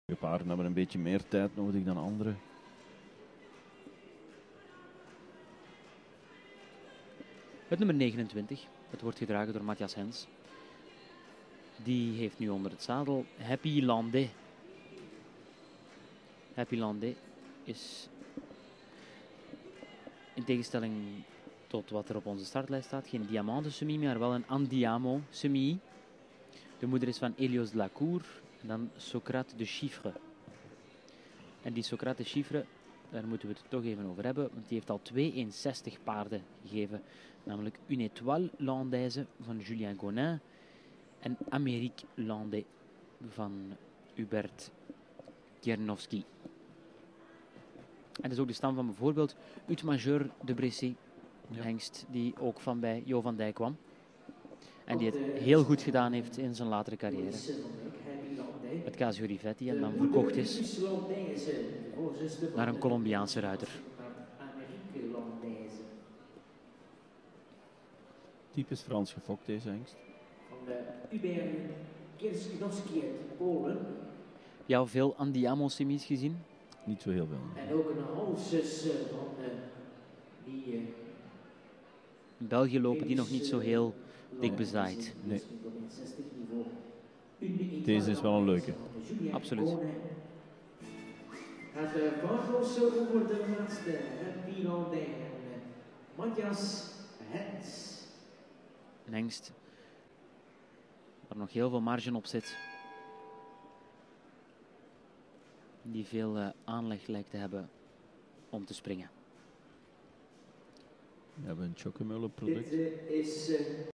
De paarden hebben een beetje meer tijd nodig dan anderen. Het nummer 29, het wordt gedragen door Matthias Hens. Die heeft nu onder het zadel Happy Landais. Happy Landais is, in tegenstelling tot wat er op onze startlijst staat, geen diamante semi, maar wel een Andiamo semi. De moeder is van Helios de la Cour en dan Socrate de Chiffre. En die Socrate de Chiffre, daar moeten we het toch even over hebben, want die heeft al 62 paarden gegeven. Namelijk Une Étoile Landaise van Julien Gonin en Amérique Landais van Hubert Kiernovski. En dat is ook de stam van bijvoorbeeld Ut Majeur de Bressé, een hengst die ook van bij Jo van Dijk kwam. En die het heel goed gedaan heeft in zijn latere carrière. Met Casio Rivetti en dan verkocht is naar een Colombiaanse ruiter. Typisch Frans gefokt deze hengst. Van Hubert Kiernovski uit Polen. Jou veel Andiamo semis gezien? Niet zo heel veel. En ook een halfzus van die... In België lopen die nog niet zo heel dik bezaaid. Nee. Deze is wel een leuke. Absoluut. Gaat Barros over de laatste Happy Landais en Matthias Hens. Een hengst waar nog heel veel marge op zit. Die veel aanleg lijkt te hebben om te springen. We hebben een Chocomullen product. Dit is...